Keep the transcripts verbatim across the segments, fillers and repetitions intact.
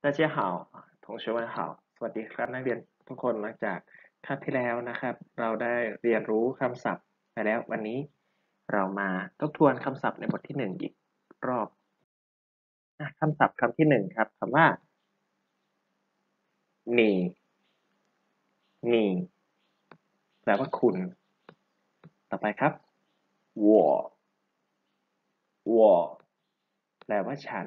大家好同学们好สวัสดีครับนักเรียนทุกคนหลังจากคาบที่แล้วนะครับเราได้เรียนรู้คำศัพท์ไปแล้ววันนี้เรามาทบทวนคำศัพท์ในบทที่หนึ่งอีกรอบคำศัพท์คำที่หนึ่งครับคำว่า你你แปลว่าคุณต่อไปครับ我我แปลว่าฉัน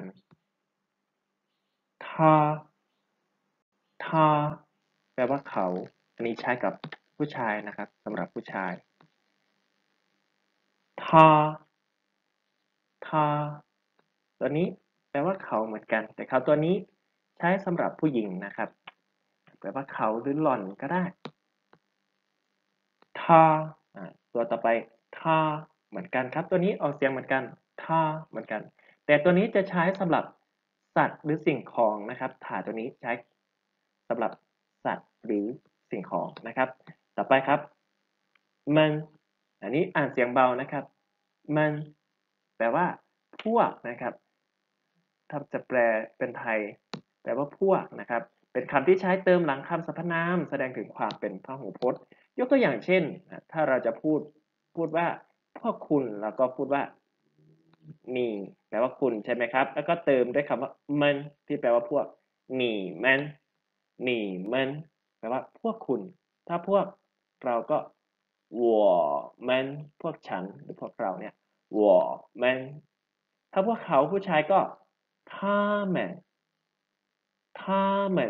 他他แปลว่าเขาอันนี้ใช้กับผู้ชายนะครับสำหรับผู้ชาย他他ตัวนี้แปลว่าเขาเหมือนกันแต่เขาตัวนี้ใช้สำหรับผู้หญิงนะครับแปลว่าเขาหรือหล่อนก็ได้他ตัวต่อไป他เหมือนกันครับตัวนี้ออกเสียงเหมือนกัน他เหมือนกันแต่ตัวนี้จะใช้สำหรับสัตว์หรือสิ่งของนะครับถ้าตัวนี้ใช้สำหรับสัตว์หรือสิ่งของนะครับต่อไปครับมันอันนี้อ่านเสียงเบานะครับมันแปลว่าพวกนะครับถ้าจะแปลเป็นไทยแปลว่าพวกนะครับเป็นคำที่ใช้เติมหลังคำสรรพนามแสดงถึงความเป็นพหูพจน์ยกตัวอย่างเช่นถ้าเราจะพูดพูดว่าพวกคุณแล้วก็พูดว่ามีแปลว่าคุณใช่ไหมครับแล้วก็เติมด้วยคำว่ามันที่แปลว่าพวกหนีมันหนีมันแปลว่าพวกคุณถ้าพวกเราก็我们พวกฉันหรือพวกเราเนี่ย我们ถ้าพวกเขาผู้ชายก็他们他们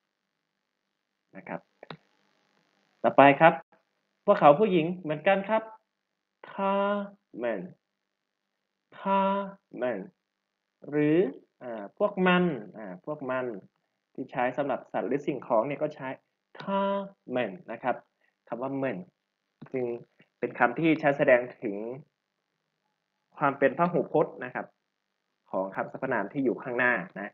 นะครับต่อไปครับพวกเขาผู้หญิงเหมือนกันครับ他们他们หรืออ่าพวกมันอ่าพวกมันที่ใช้สำหรับสัตว์หรือสิ่งของเนี่ยก็ใช้他们นะครับคำว่า们จึงเป็นคำที่ใช้แสดงถึงความเป็นพหูพจน์นะครับของคำสรรพนามที่อยู่ข้างหน้านะ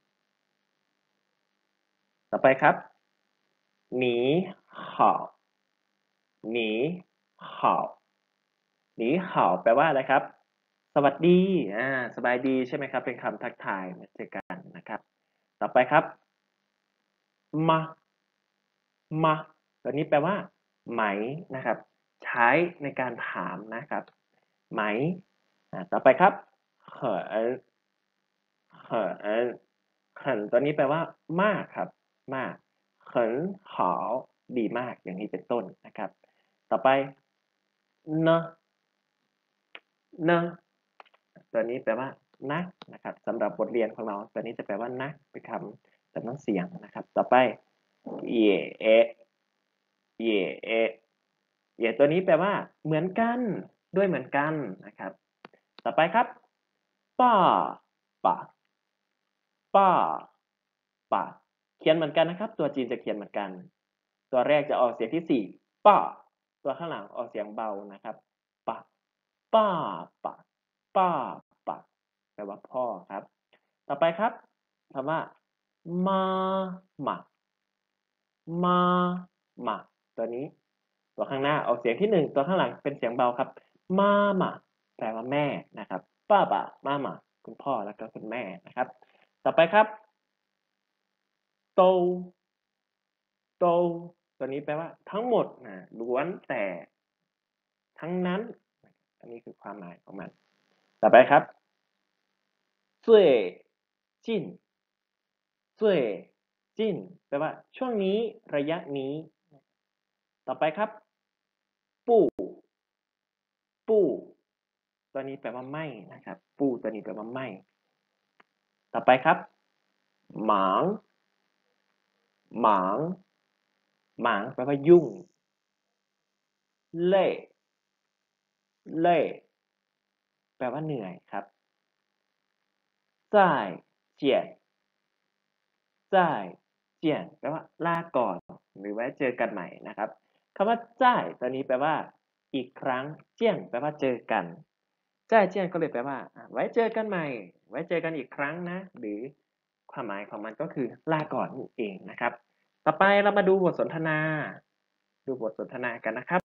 ต่อไปครับหนีห่าวหนีห่าวหนีห่าวแปลว่าอะไรครับสวัสดีอ่าสบายดีใช่ไหมครับเป็นคำทักทายมาเจอกันนะครับต่อไปครับมามาตัวนี้แปลว่าไหมนะครับใช้ในการถามนะครับไหมอ่าต่อไปครับเหินเหินเหินตัวนี้แปลว่ามากครับมากเหินหอดีมากอย่างนี้เป็นต้นนะครับต่อไปเนอะเนอะตัวนี้แปลว่านักนะครับสำหรับบทเรียนของเราตัวนี้จะแปลว่านักเป็นคำจำน้ำเสียงนะครับต่อไปเย่เอะเย่เอะเย่ตัวนี้แปลว่าเหมือนกันด้วยเหมือนกันนะครับต่อไปครับป้าป่าป้าป่าเขียนเหมือนกันนะครับตัวจีนจะเขียนเหมือนกันตัวแรกจะออกเสียงที่สี่ป้าตัวข้างหลังออกเสียงเบานะครับป้าป้าป่าป้าป่าแปลว่าพ่อครับต่อไปครับคำว่ามาหมามาหมาตัวนี้ตัวข้างหน้าออกเสียงที่หนึ่งตัวข้างหลังเป็นเสียงเบาครับมาหมาแปลว่าแม่นะครับป้าป่ามาหมาคุณพ่อแล้วก็คุณแม่นะครับต่อไปครับโตโตตัวนี้แปลว่าทั้งหมดนะล้วนแต่ทั้งนั้นอันนี้คือความหมายของมันต่อไปครับ最近最近แปลว่าช่วงนี้ระยะนี้ต่อไปครับปู่ปู่ตัวนี้แปลว่าไม่นะครับปู่ตัวนี้แปลว่าไม่ต่อไปครับหมางหมางหมางแปลว่ายุ่งเล่เล่แปลว่าเหนื่อยครับจ่ายเจียนจ่ายเจียนแปลว่าลาก่อนหรือไว้เจอกันใหม่นะครับคำว่าจ่ายตัวนี้แปลว่าอีกครั้งเจียนแปลว่าเจอกันจ่ายเจียนก็เลยแปลว่าไว้เจอกันใหม่ไว้เจอกันอีกครั้งนะหรือความหมายของมันก็คือลาก่อนนั่นเองนะครับต่อไปเรามาดูบทสนทนาดูบทสนทนากันนะครับ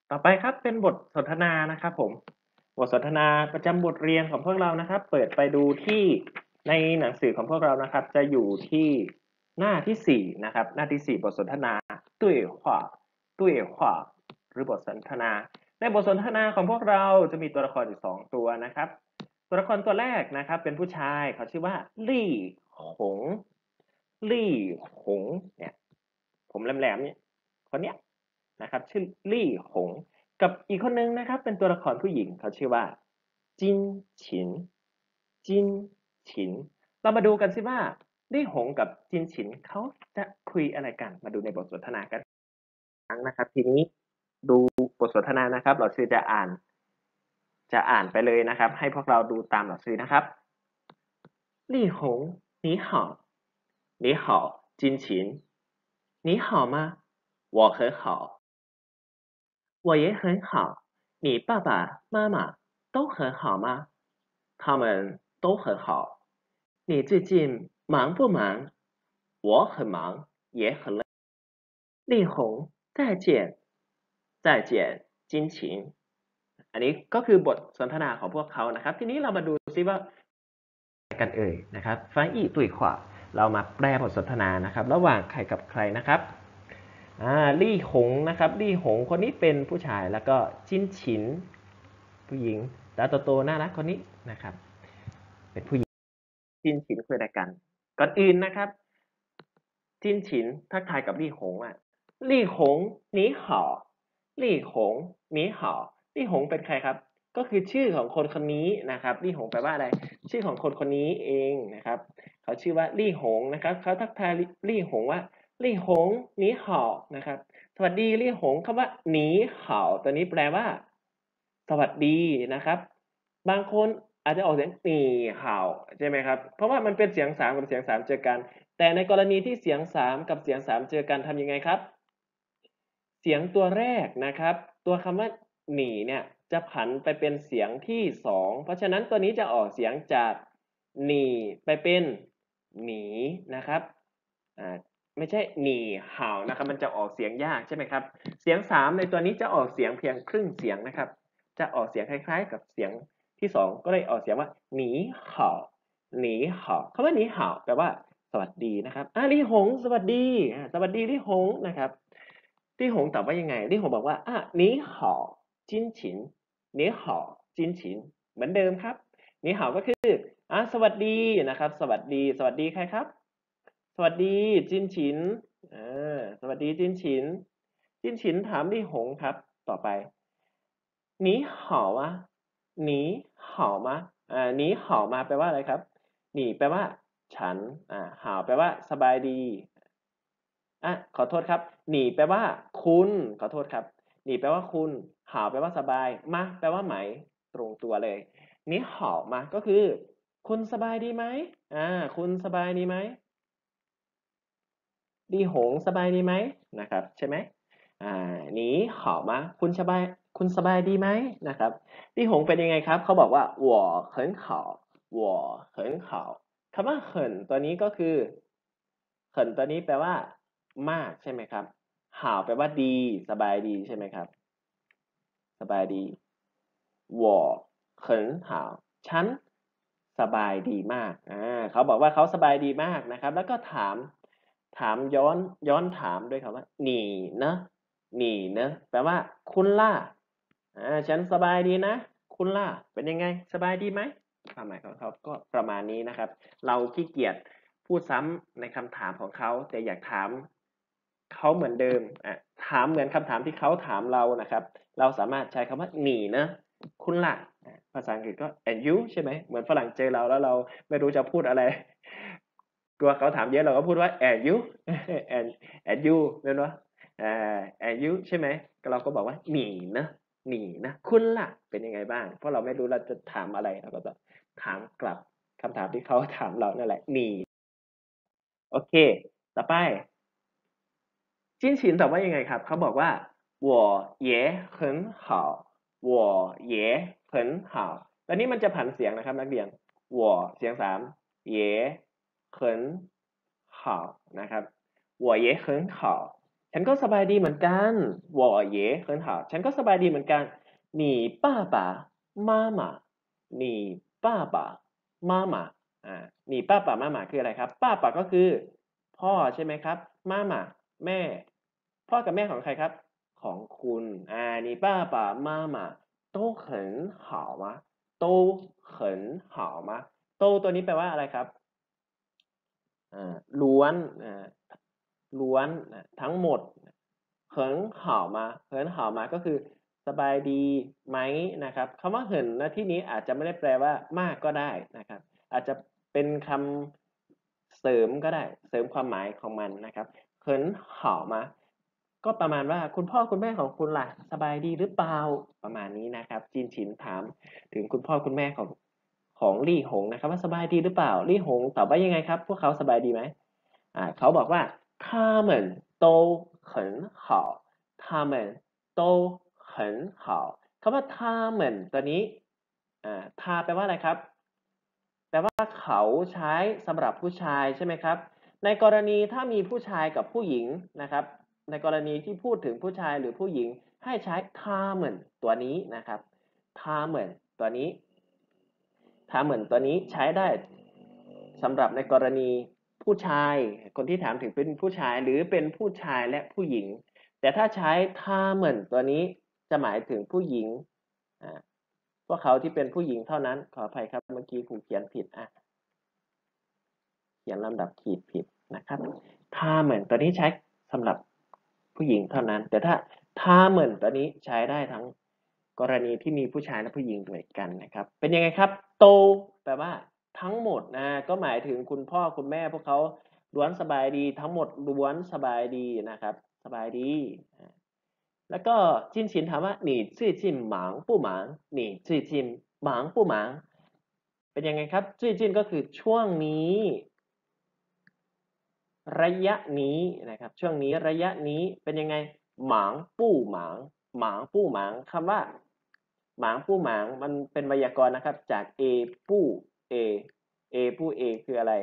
ต่อไปครับเป็นบทสนทนานะครับผมบทสนทนาประจำบทเรียนของพวกเรานะครับเปิดไปดูที่ในหนังสือของพวกเรานะครับจะอยู่ที่หน้าที่สี่นะครับหน้าที่สี่บทสนทนาตุ้ยขวาตุ้ยขวาหรือบทสนทนาในบทสนทนาของพวกเราจะมีตัวละครอยู่สองตัวนะครับตัวละครตัวแรกนะครับเป็นผู้ชายเขาชื่อว่าลี่หงลี่หงเนี่ยผมแหลมๆเนี่ยคนเนี้ยนะครับชื่อลี่หง กับอีกคนนึงนะครับเป็นตัวละครผู้หญิงเขาชื่อว่าจินฉินจินฉินเรามาดูกันสิว่าลี่หงกับจินฉินเขาจะคุยอะไรกันมาดูในบทสนทนากันครั้งนะครับทีนี้ดูบทสนทนานะครับเราชื่อจะอ่านจะอ่านไปเลยนะครับให้พวกเราดูตามหนังสือนะครับลี่หง你好你好金琴你好吗我很好我也很好，你爸爸妈妈都很好吗？他们都很好。你最近忙不忙？我很忙，也很累。丽红，再见，再见，金琴อันนี้ก็คือบทสนทนาของพวกเขานะครับทีนี้เรามาดูซิว่ากันเอ่ยนะครับฟังอีตุยขวาเรามาแปลบทสนทนานะครับระหว่างใครกับใครนะครับอ่าลี่หงนะครับลี่หงคนนี้เป็นผู้ชายแล้วก็จินฉินผู้หญิงตาโตๆน่ารักคนนี้นะครับเป็นผู้หญิงจินฉินคุยอะไรกันก่อนอื่นนะครับจินฉินทักทายกับลี่หงอ่ะลี่หง你好ลี่หง你好ลี่หงเป็นใครครับก็คือชื่อของคนคนนี้นะครับลี่หงแปลว่าอะไรชื่อของคนคนนี้เองนะครับเขาชื่อว่าลี่หงนะครับเขาทักทายลี่หงว่าลี่หง你好นะครับสวัสดีลี่หงคำว่า你好ตัวนี้แปลว่าสวัสดีนะครับบางคนอาจจะออกเสียงหนีเห่าใช่ไหมครับเพราะว่ามันเป็นเสียงสามกับเสียงสามเจอกันแต่ในกรณีที่เสียงสามกับเสียงสามเจอกันทำยังไงครับเสียงตัวแรกนะครับตัวคำว่าหนีเนี่ยจะผันไปเป็นเสียงที่สองเพราะฉะนั้นตัวนี้จะออกเสียงจากหนีไปเป็นหนีนะครับอ่าไม่ใช่หนีเห่านะครับมันจะออกเสียงยากใช่ไหมครับเสียงสามในตัวนี้จะออกเสียงเพียงครึ่งเสียงนะครับจะออกเสียงคล้ายๆกับเสียงที่สองก็เลยออกเสียงว่าหนีเห่าหนีเห่าคำว่าหนีเห่าแปลว่าสวัสดีนะครับอ่าลี่หงสวัสดีอ่าสวัสดีลี่หงนะครับลี่หงตอบว่ายังไงลี่หงบอกว่าอ่ะหนีเห่าจิ้นฉินหนีเห่าจิ้นฉินเหมือนเดิมครับหนีเห่าก็คืออ่ะสวัสดีนะครับสวัสดีสวัสดีใครครับสวัสดีจินฉินเออสวัสดีจินฉินจินฉินถามลี่หงครับต่อไปหนีเห่าอะหนีเห่ามาอ่าหนีเห่ามาแปลว่าอะไรครับหนีแปลว่าฉันอ่าเห่าแปลว่าสบายดีอ่ะขอโทษครับหนีแปลว่าคุณขอโทษครับหนีแปลว่าคุณเห่าแปลว่าสบายมาแปลว่าไหมตรงตัวเลยหนีเห่ามาก็คือคุณสบายดีไหมอ่าคุณสบายดีไหม ดีหงสบายดีไหมนะครับใช่ไหมอ่านี้好吗คุณสบายคุณสบายดีไหมนะครับดีหงเป็นยังไงครับเขาบอกว่า我很好我很好คำว่าเหินตัวนี้ก็คือเหินตัวนี้แปลว่ามากใช่ไหมครับหาวแปลว่าดีสบายดีใช่ไหมครับสบายดี我很好ฉันสบายดีมากอ่าเขาบอกว่าเขาสบายดีมากนะครับแล้วก็ถามถามย้อนย้อนถามด้วยคำว่าหนีนะหนีนะแปลว่าคุณล่ะอ่าฉันสบายดีนะคุณล่ะเป็นยังไงสบายดีไหมความหมายของเขาก็ประมาณนี้นะครับเราขี้เกียจพูดซ้ำในคำถามของเขาแต่อยากถามเขาเหมือนเดิมอ่ะถามเหมือนคำถามที่เขาถามเรานะครับเราสามารถใช้คำว่าหนีนะคุณล่ะภาษาอังกฤษก็ and you ใช่ไหมเหมือนฝรั่งเจอเราแล้วเราไม่รู้จะพูดอะไรกลัวเขาถามเยอะเราก็พูดว่า and you and and you เป็นว่าอ่า and you ใช่ไหมเราก็บอกว่าหนีนะหนีนะคุณล่ะเป็นยังไงบ้างเพราะเราไม่รู้เราจะถามอะไรเราก็จะถามกลับคำถามที่เขาถามเรานั่นแหละหนีโอเคต่อไป จิ้นฉินตอบว่ายังไงครับเขาบอกว่า我也很好我也很好ตอนนี้มันจะผันเสียงนะครับนักเรียน我เสียงสาม也很好นะครับ我也很好ฉันก็สบายดีเหมือนกัน我也很好ฉันก็สบายดีเหมือนกัน你爸爸妈妈你爸爸妈妈อ่า你爸爸妈妈คืออะไรครับป้าป๋าก็คือพ่อใช่ไหมครับมาม่าแม่พ่อกับแม่ของใครครับของคุณอ่า你爸爸妈妈都很好吗都很好吗都ตัวนี้แปลว่าอะไรครับ อ่าล้วนอ่าล้วนทั้งหมดเหินห่าวมาเหินห่าวมาก็คือสบายดีไหมนะครับคำว่าเหินนะที่นี้อาจจะไม่ได้แปลว่ามากก็ได้นะครับอาจจะเป็นคำเสริมก็ได้เสริมความหมายของมันนะครับเหินห่าวมาก็ประมาณว่าคุณพ่อคุณแม่ของคุณล่ะสบายดีหรือเปล่าประมาณนี้นะครับจีนฉินถามถึงคุณพ่อคุณแม่ของของลี่หงนะครับว่าสบายดีหรือเปล่าลี่หงตอบว่ายังไงครับพวกเขาสบายดีไหม อ่าเขาบอกว่า他们都很好他们都很好คำว่า他们ตัวนี้อ่าทาแปลว่าอะไรครับแปลว่าเขาใช้สำหรับผู้ชายใช่ไหมครับในกรณีถ้ามีผู้ชายกับผู้หญิงนะครับในกรณีที่พูดถึงผู้ชายหรือผู้หญิงให้ใช้他们ตัวนี้นะครับ他们ตัวนี้他们ตัวนี้ใช้ได้สำหรับในกรณีผู้ชายคนที่ถามถึงเป็นผู้ชายหรือเป็นผู้ชายและผู้หญิงแต่ถ้าใช้他们ตัวนี้จะหมายถึงผู้หญิงอ่าพวกเขาที่เป็นผู้หญิงเท่านั้นขออภัยครับเมื่อกี้ครูเขียนผิดอ่ะเขียนลำดับขีดผิดนะครับ他们ตัวนี้ใช้สำหรับผู้หญิงเท่านั้นแต่ถ้า他们ตัวนี้ใช้ได้ทั้งกรณีที่มีผู้ชายและผู้หญิงด้วยกันนะครับเป็นยังไงครับโตแปลว่าทั้งหมดนะก็หมายถึงคุณพ่อคุณแม่พวกเขาล้วนสบายดีทั้งหมดล้วนสบายดีนะครับสบายดีแล้วก็จินฉินถามว่า你最近忙不忙你最近忙不忙เป็นยังไงครับ最近ก็คือช่วงนี้ระยะนี้นะครับช่วงนี้ระยะนี้เป็นยังไงหมางปู้หมางหมางปู้หมางคำว่าหมางปู้หมางมันเป็นไวยากรณ์นะครับจาก a ปู้ a a ปู้ a คืออะไร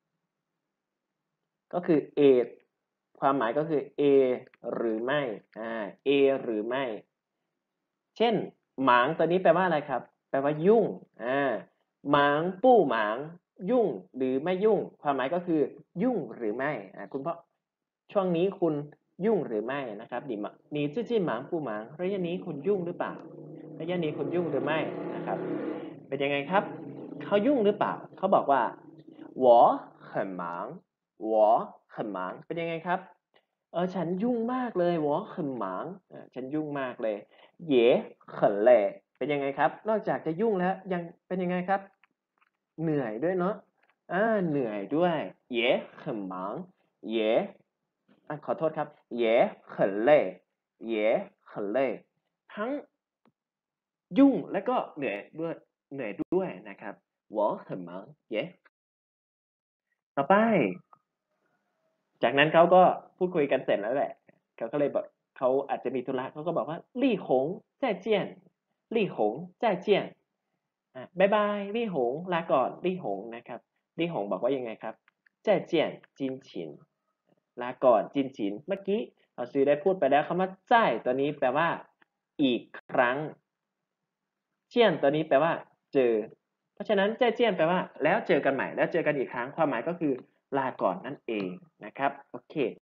ก็คือ a ความหมายก็คือ a หรือไม่อ่า a หรือไม่เช่นหมางตัวนี้แปลว่าอะไรครับแปลว่ายุ่งอ่าหมางปู้หมางยุ่งหรือไม่ยุ่งความหมายก็คือยุ่งหรือไม่อ่าคุณพ่อช่วงนี้คุณยุ่งหรือไม่นะครับ你忙你最近忙不忙ระยะนี้คุณยุ่งหรือเปล่าระยะนี้คุณยุ่งหรือไม่นะครับเป็นยังไงครับเขายุ่งหรือเปล่าเขาบอกว่า我很忙我很忙เป็นยังไงครับเออฉันยุ่งมากเลย我很忙อ่าฉันยุ่งมากเลย也很累เป็นยังไงครับนอกจากจะยุ่งแล้วยังเป็นยังไงครับเหนื่อยด้วยเนาะอ่าเหนื่อยด้วย也很忙也อ่ะขอโทษครับ也很累也很累ทั้งยุ่งและก็เหนื่อยด้วยเหนื่อยด้วยนะครับ我很忙也ต่อไป จากนั้นเขาก็พูดคุยกันเสร็จแล้วแหละเขาก็เลยบอกเขาอาจจะมีธุระเขาก็บอกว่าลี่หงแจ้เจี้ยนลี่หงแจ้เจี้ยนอ่ะบายบายลี่หงลาก่อนลี่หงนะครับลี่หงบอกว่ายังไงครับแจ้เจี้ยนจินฉินลาก่อนจินฉินเมื่อกี้เราซื้อได้พูดไปแล้วคำว่าจ้ายตัวนี้แปลว่าอีกครั้งเจี้ยนตัวนี้แปลว่าเจอเพราะฉะนั้นแจ้เจี้ยนแปลว่าแล้วเจอกันใหม่แล้วเจอกันอีกครั้งความหมายก็คือลาก่อนนั่นเองนะครับโอเค